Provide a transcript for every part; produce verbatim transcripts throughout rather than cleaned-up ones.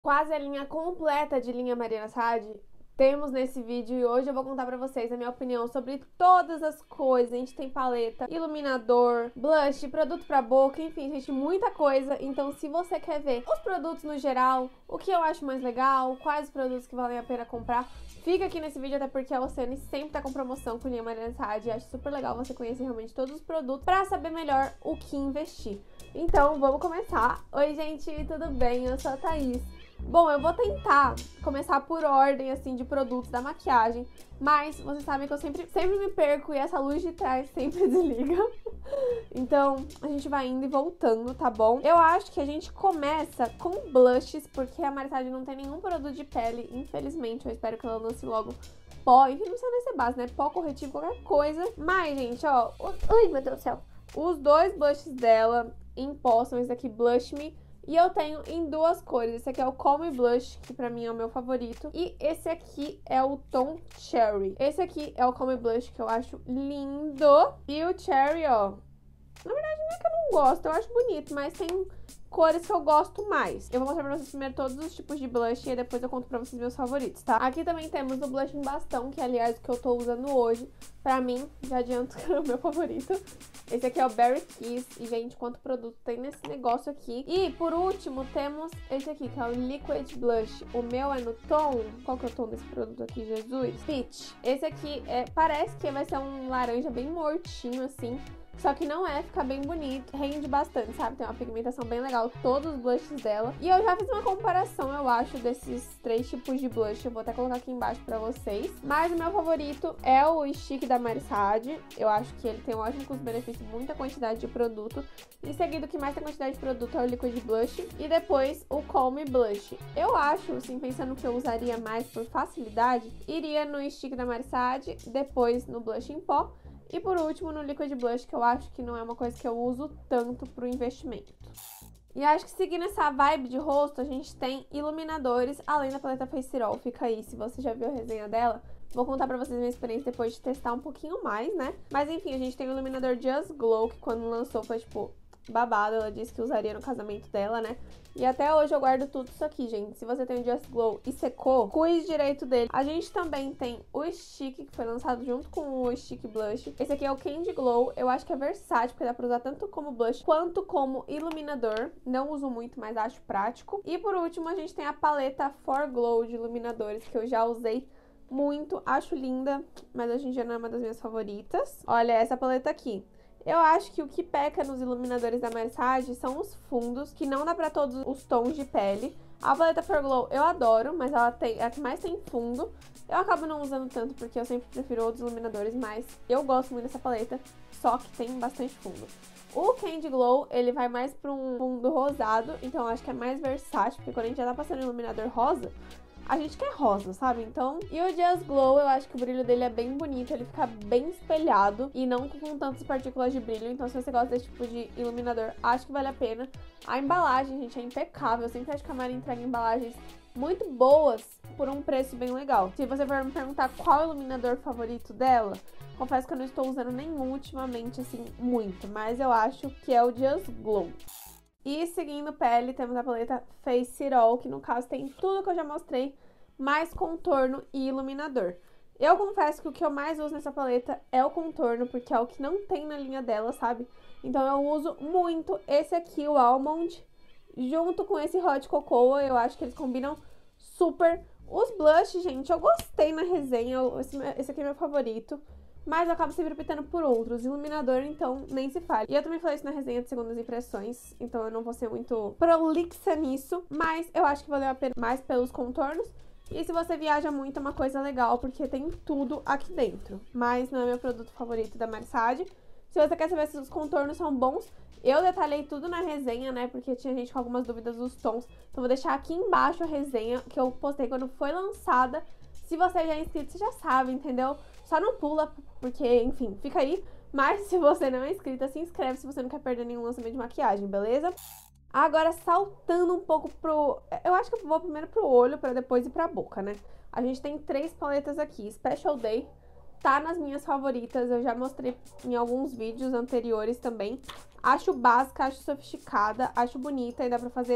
Quase a linha completa de linha Mariana Saad temos nesse vídeo e hoje eu vou contar pra vocês a minha opinião sobre todas as coisas. A gente tem paleta, iluminador, blush, produto pra boca, enfim, gente, muita coisa. Então, se você quer ver os produtos no geral, o que eu acho mais legal, quais os produtos que valem a pena comprar, fica aqui nesse vídeo, até porque a Oceane sempre tá com promoção com linha Mariana Saad e acho super legal você conhecer realmente todos os produtos pra saber melhor o que investir. Então, vamos começar. Oi, gente, tudo bem? Eu sou a Thaís. Bom, eu vou tentar começar por ordem, assim, de produtos da maquiagem, mas vocês sabem que eu sempre, sempre me perco e essa luz de trás sempre desliga. Então, a gente vai indo e voltando, tá bom? Eu acho que a gente começa com blushes, porque a Marisade não tem nenhum produto de pele, infelizmente. Eu espero que ela lance logo pó, enfim, não precisa nem ser base, né? Pó, corretivo, qualquer coisa. Mas, gente, ó, os... Ai, meu Deus do céu. Os dois blushes dela em pó são esse aqui, Blush Me. E eu tenho em duas cores. Esse aqui é o Call Me Blush, que pra mim é o meu favorito. E esse aqui é o tom Cherry. Esse aqui é o Call Me Blush, que eu acho lindo. E o Cherry, ó, na verdade não é que eu não gosto, eu acho bonito, mas tem cores que eu gosto mais. Eu vou mostrar pra vocês primeiro todos os tipos de blush e depois eu conto pra vocês meus favoritos, tá? Aqui também temos o blush em bastão, que aliás é o que eu tô usando hoje. Pra mim, já adianto que é o meu favorito. Esse aqui é o Berry Kiss. E, gente, quanto produto tem nesse negócio aqui. E, por último, temos esse aqui, que é o Liquid Blush. O meu é no tom... Qual que é o tom desse produto aqui, Jesus? Peach. Esse aqui é, parece que vai ser um laranja bem mortinho, assim. Só que não é, fica bem bonito, rende bastante, sabe? Tem uma pigmentação bem legal, todos os blushes dela. E eu já fiz uma comparação, eu acho, desses três tipos de blush. Eu vou até colocar aqui embaixo pra vocês. Mas o meu favorito é o Stick da Marisade. Eu acho que ele tem um ótimo custo-benefício, muita quantidade de produto. Em seguida, o que mais tem quantidade de produto é o Liquid Blush. E depois, o Call Me Blush. Eu acho, assim, pensando que eu usaria mais por facilidade, iria no Stick da Marisade, depois no Blush em pó. E por último, no Liquid Blush, que eu acho que não é uma coisa que eu uso tanto pro investimento. E acho que seguindo essa vibe de rosto, a gente tem iluminadores, além da paleta Face It All. Fica aí, se você já viu a resenha dela, vou contar pra vocês a minha experiência depois de testar um pouquinho mais, né? Mas enfim, a gente tem o iluminador Just Glow, que quando lançou foi, tipo, babado. Ela disse que usaria no casamento dela, né? E até hoje eu guardo tudo isso aqui, gente. Se você tem o Just Glow e secou, cuide direito dele. A gente também tem o Stick, que foi lançado junto com o Stick Blush. Esse aqui é o Candy Glow. Eu acho que é versátil, porque dá pra usar tanto como blush quanto como iluminador. Não uso muito, mas acho prático. E por último, a gente tem a paleta For Glow de iluminadores, que eu já usei muito. Acho linda, mas hoje em dia não é uma das minhas favoritas. Olha essa paleta aqui. Eu acho que o que peca nos iluminadores da Marisade são os fundos, que não dá pra todos os tons de pele. A paleta For Glow eu adoro, mas ela tem, é a que mais tem fundo. Eu acabo não usando tanto, porque eu sempre prefiro outros iluminadores, mas eu gosto muito dessa paleta, só que tem bastante fundo. O Candy Glow, ele vai mais pra um fundo rosado, então eu acho que é mais versátil, porque quando a gente já tá passando iluminador rosa, a gente quer rosa, sabe? Então, e o Just Glow, eu acho que o brilho dele é bem bonito, ele fica bem espelhado e não com tantas partículas de brilho. Então, se você gosta desse tipo de iluminador, acho que vale a pena. A embalagem, gente, é impecável. Eu sempre acho que a Mari entrega embalagens muito boas por um preço bem legal. Se você for me perguntar qual é o iluminador favorito dela, confesso que eu não estou usando nenhum ultimamente, assim, muito, mas eu acho que é o Just Glow. E seguindo pele, temos a paleta Face It All, que no caso tem tudo que eu já mostrei, mais contorno e iluminador. Eu confesso que o que eu mais uso nessa paleta é o contorno, porque é o que não tem na linha dela, sabe? Então eu uso muito esse aqui, o Almond, junto com esse Hot Cocoa. Eu acho que eles combinam super. Os blushes, gente, eu gostei na resenha, esse, esse aqui é meu favorito. Mas eu acabo sempre optando por outros. Iluminador, então, nem se fale. E eu também falei isso na resenha de segundas impressões, então eu não vou ser muito prolixa nisso. Mas eu acho que valeu a pena mais pelos contornos. E se você viaja muito, é uma coisa legal, porque tem tudo aqui dentro. Mas não é meu produto favorito da Marisade. Se você quer saber se os contornos são bons, eu detalhei tudo na resenha, né? Porque tinha gente com algumas dúvidas dos tons. Então vou deixar aqui embaixo a resenha que eu postei quando foi lançada. Se você já é inscrito, você já sabe, entendeu? Só não pula, porque, enfim, fica aí. Mas se você não é inscrita, se inscreve se você não quer perder nenhum lançamento de maquiagem, beleza? Agora, saltando um pouco pro... Eu acho que eu vou primeiro pro olho, pra depois ir pra boca, né? A gente tem três paletas aqui. Special Day tá nas minhas favoritas. Eu já mostrei em alguns vídeos anteriores também. Acho básica, acho sofisticada, acho bonita e dá pra fazer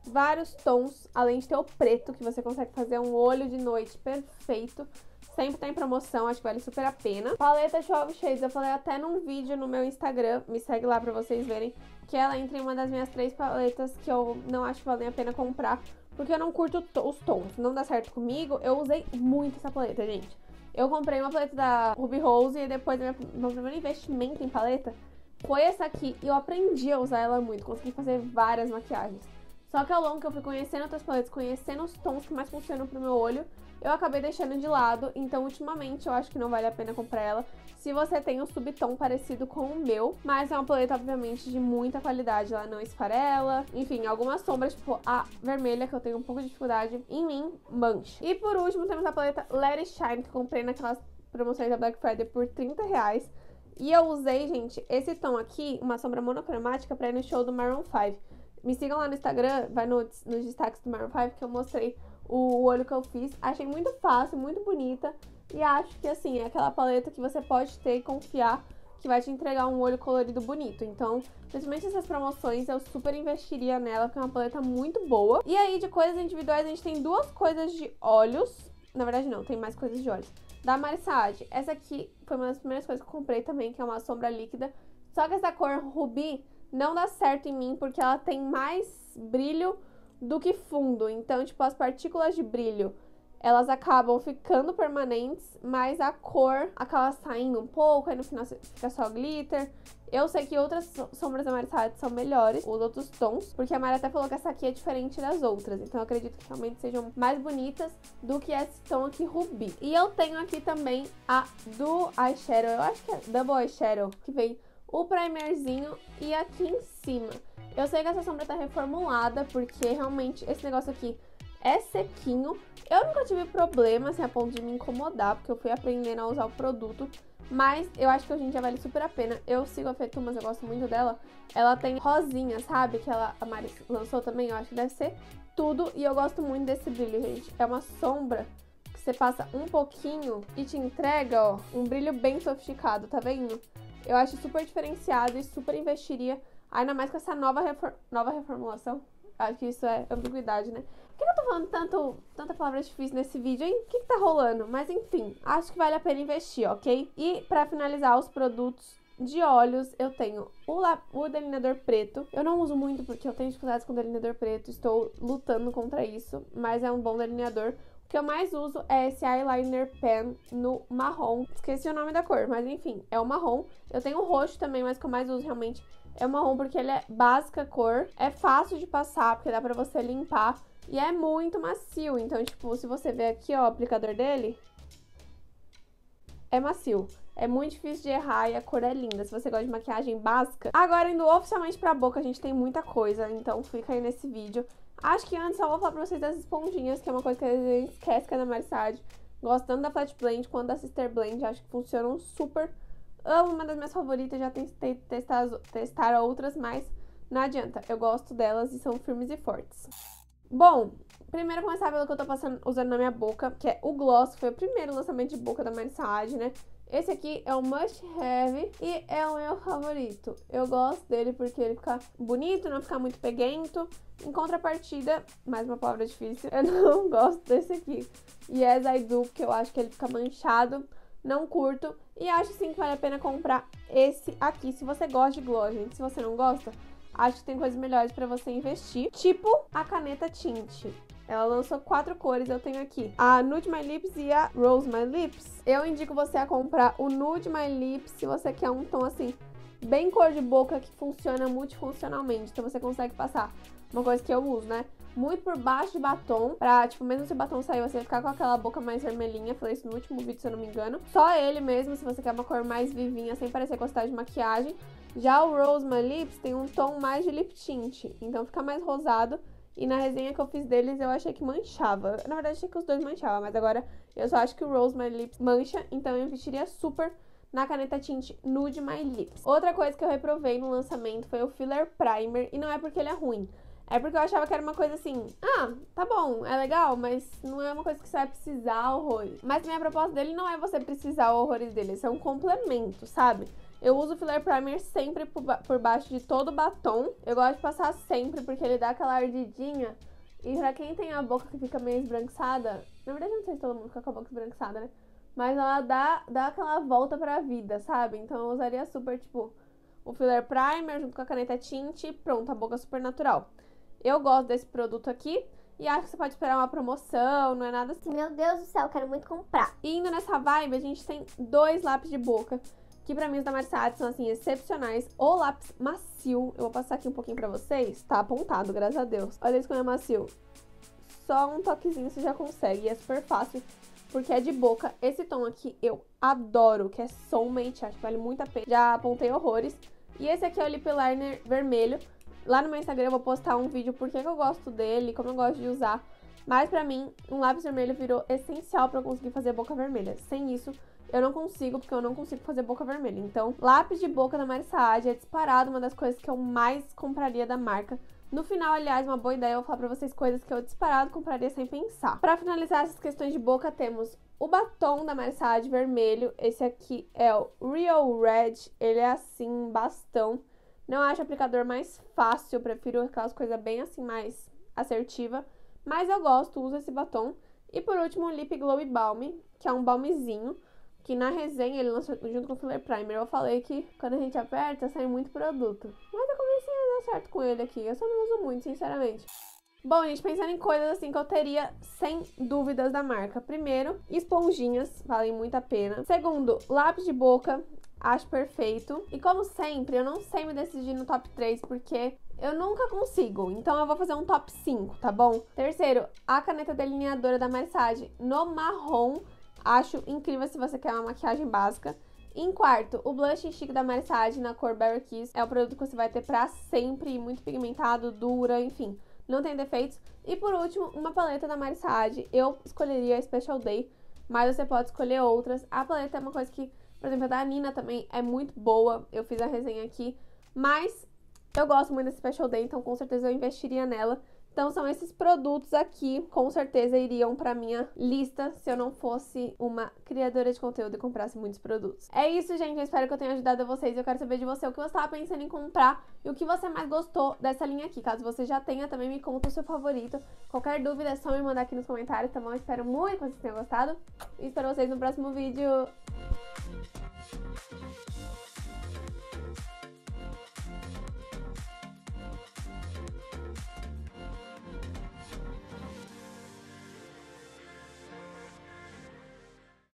vários tons, além de ter o preto, que você consegue fazer um olho de noite perfeito. Sempre tá em promoção, acho que vale super a pena. Paleta twelve Shades, eu falei até num vídeo no meu Instagram, me segue lá pra vocês verem, que ela entra em uma das minhas três paletas que eu não acho que vale a pena comprar, porque eu não curto os tons, não dá certo comigo. Eu usei muito essa paleta, gente. Eu comprei uma paleta da Ruby Rose e depois meu primeiro investimento em paleta foi essa aqui, e eu aprendi a usar ela muito, consegui fazer várias maquiagens. Só que ao longo que eu fui conhecendo outras paletas, conhecendo os tons que mais funcionam pro meu olho, eu acabei deixando de lado, então ultimamente eu acho que não vale a pena comprar ela se você tem um subtom parecido com o meu, mas é uma paleta obviamente de muita qualidade, ela não esfarela, enfim, algumas sombras, tipo a vermelha, que eu tenho um pouco de dificuldade, em mim, mancha. E por último temos a paleta Let It Shine, que eu comprei naquelas promoções da Black Friday por trinta reais, e eu usei, gente, esse tom aqui, uma sombra monocromática, pra ir no show do Maroon five. Me sigam lá no Instagram, vai no, nos destaques do Maroon five, que eu mostrei o olho que eu fiz. Achei muito fácil, muito bonita. E acho que, assim, é aquela paleta que você pode ter e confiar que vai te entregar um olho colorido bonito. Então, principalmente essas promoções, eu super investiria nela, porque é uma paleta muito boa. E aí, de coisas individuais, a gente tem duas coisas de olhos. Na verdade, não, tem mais coisas de olhos. Da Mari Saad. Essa aqui foi uma das primeiras coisas que eu comprei também, que é uma sombra líquida. Só que essa cor rubi não dá certo em mim, porque ela tem mais brilho do que fundo. Então, tipo, as partículas de brilho, elas acabam ficando permanentes, mas a cor acaba saindo um pouco, aí no final fica só glitter. Eu sei que outras sombras da Mari Saad são melhores, os outros tons, porque a Mari até falou que essa aqui é diferente das outras, então eu acredito que realmente sejam mais bonitas do que esse tom aqui rubi. E eu tenho aqui também a do eyeshadow, eu acho que é Double Eyeshadow, que vem o primerzinho e aqui em cima. Eu sei que essa sombra tá reformulada, porque realmente esse negócio aqui é sequinho. Eu nunca tive problema, assim, a ponto de me incomodar, porque eu fui aprendendo a usar o produto. Mas eu acho que hoje em dia vale super a pena. Eu sigo a Fetu, mas eu gosto muito dela. Ela tem rosinha, sabe? Que ela, a Mari lançou também, eu acho que deve ser tudo. E eu gosto muito desse brilho, gente. É uma sombra que você passa um pouquinho e te entrega, ó, um brilho bem sofisticado, tá vendo? Eu acho super diferenciado e super investiria, ainda mais com essa nova, refor nova reformulação. Acho que isso é ambiguidade, né? Por que eu tô falando tanto, tanta palavra difícil nesse vídeo, hein? O que que tá rolando? Mas enfim, acho que vale a pena investir, ok? E pra finalizar os produtos de olhos, eu tenho o, o delineador preto. Eu não uso muito porque eu tenho dificuldades com delineador preto, estou lutando contra isso, mas é um bom delineador. O que eu mais uso é esse eyeliner pen no marrom. Esqueci o nome da cor, mas enfim, é o marrom. Eu tenho o roxo também, mas o que eu mais uso realmente é o marrom, porque ele é básica cor. É fácil de passar, porque dá pra você limpar. E é muito macio. Então, tipo, se você ver aqui, ó, o aplicador dele, é macio. É muito difícil de errar e a cor é linda, se você gosta de maquiagem básica. Agora, indo oficialmente pra boca, a gente tem muita coisa, então fica aí nesse vídeo. Acho que antes só vou falar pra vocês das esponjinhas, que é uma coisa que a gente esquece que é da Mari Saad. Gosto tanto da Flat Blend quanto da Sister Blend, acho que funcionam super. Amo, uma das minhas favoritas, já tentei testar, testar outras, mas não adianta. Eu gosto delas e são firmes e fortes. Bom, primeiro começar pelo que eu tô passando, usando na minha boca, que é o gloss, que foi o primeiro lançamento de boca da Mari Saad, né? Esse aqui é o Must Have e é o meu favorito. Eu gosto dele porque ele fica bonito, não fica muito peguento. Em contrapartida, mais uma palavra difícil, eu não gosto desse aqui. Yes, I do, porque eu acho que ele fica manchado, não curto. E acho sim que vale a pena comprar esse aqui, se você gosta de gloss, gente. Se você não gosta, acho que tem coisas melhores pra você investir. Tipo a caneta Tint. Ela lançou quatro cores, eu tenho aqui a Nude My Lips e a Rose My Lips. Eu indico você a comprar o Nude My Lips se você quer um tom assim, bem cor de boca, que funciona multifuncionalmente. Então você consegue passar uma coisa que eu uso, né? Muito por baixo de batom, pra, tipo, mesmo se o batom sair, você ficar com aquela boca mais vermelhinha. Falei isso no último vídeo, se eu não me engano. Só ele mesmo, se você quer uma cor mais vivinha, sem parecer com de maquiagem. Já o Rose My Lips tem um tom mais de lip tint, então fica mais rosado. E na resenha que eu fiz deles, eu achei que manchava. Na verdade, achei que os dois manchavam, mas agora eu só acho que o Rose My Lips mancha, então eu investiria super na caneta Tint Nude My Lips. Outra coisa que eu reprovei no lançamento foi o Filler Primer, e não é porque ele é ruim. É porque eu achava que era uma coisa assim, ah, tá bom, é legal, mas não é uma coisa que você vai precisar horrores. Mas minha proposta dele não é você precisar horrores dele, isso é um complemento, sabe? Eu uso o Filler Primer sempre por, ba por baixo de todo o batom. Eu gosto de passar sempre porque ele dá aquela ardidinha. E pra quem tem a boca que fica meio esbranquiçada, na verdade eu não sei se todo mundo fica com a boca esbranquiçada, né? Mas ela dá, dá aquela volta pra vida, sabe? Então eu usaria super, tipo, o Filler Primer junto com a caneta tint e pronto, a boca super natural. Eu gosto desse produto aqui e acho que você pode esperar uma promoção, não é nada assim. Meu Deus do céu, quero muito comprar. E indo nessa vibe, a gente tem dois lápis de boca, que pra mim os da Marciade são, assim, excepcionais. O lápis macio, eu vou passar aqui um pouquinho pra vocês. Tá apontado, graças a Deus. Olha isso como é macio. Só um toquezinho você já consegue, e é super fácil, porque é de boca. Esse tom aqui eu adoro, que é Soulmate, acho que vale muito a pena. Já apontei horrores. E esse aqui é o lip liner vermelho. Lá no meu Instagram eu vou postar um vídeo porque que eu gosto dele, como eu gosto de usar. Mas pra mim, um lápis vermelho virou essencial pra eu conseguir fazer boca vermelha. Sem isso, eu não consigo, porque eu não consigo fazer boca vermelha. Então, lápis de boca da Mari Saad é disparado uma das coisas que eu mais compraria da marca. No final, aliás, uma boa ideia, eu vou falar pra vocês coisas que eu disparado compraria sem pensar. Pra finalizar essas questões de boca, temos o batom da Mari Saad vermelho. Esse aqui é o Real Red, ele é assim, bastão. Não acho o aplicador mais fácil, eu prefiro aquelas coisas bem assim, mais assertiva. Mas eu gosto, uso esse batom. E por último, o Lip Glow Balm, que é um balmzinho, que na resenha ele lançou junto com o Filler Primer. Eu falei que quando a gente aperta, sai muito produto. Mas eu comecei a dar certo com ele aqui, eu só não uso muito, sinceramente. Bom, gente, pensando em coisas assim que eu teria sem dúvidas da marca. Primeiro, esponjinhas, valem muito a pena. Segundo, lápis de boca. Acho perfeito. E como sempre, eu não sei me decidir no top três, porque eu nunca consigo. Então eu vou fazer um top cinco, tá bom? Terceiro, a caneta delineadora da Mari Saad no marrom. Acho incrível se você quer uma maquiagem básica. Em quarto, o blush stick da Mari Saad na cor Berry Kiss. É o produto que você vai ter pra sempre, muito pigmentado, dura, enfim. Não tem defeitos. E por último, uma paleta da Mari Saad. Eu escolheria a Special Day, mas você pode escolher outras. A paleta é uma coisa que... Por exemplo, a da Nina também é muito boa, eu fiz a resenha aqui, mas eu gosto muito desse Special Day, então com certeza eu investiria nela. Então são esses produtos aqui, com certeza iriam pra minha lista se eu não fosse uma criadora de conteúdo e comprasse muitos produtos. É isso, gente, eu espero que eu tenha ajudado vocês. Eu quero saber de você o que você estava pensando em comprar e o que você mais gostou dessa linha aqui. Caso você já tenha, também me conta o seu favorito. Qualquer dúvida é só me mandar aqui nos comentários, tá bom? Eu espero muito que vocês tenham gostado e espero vocês no próximo vídeo.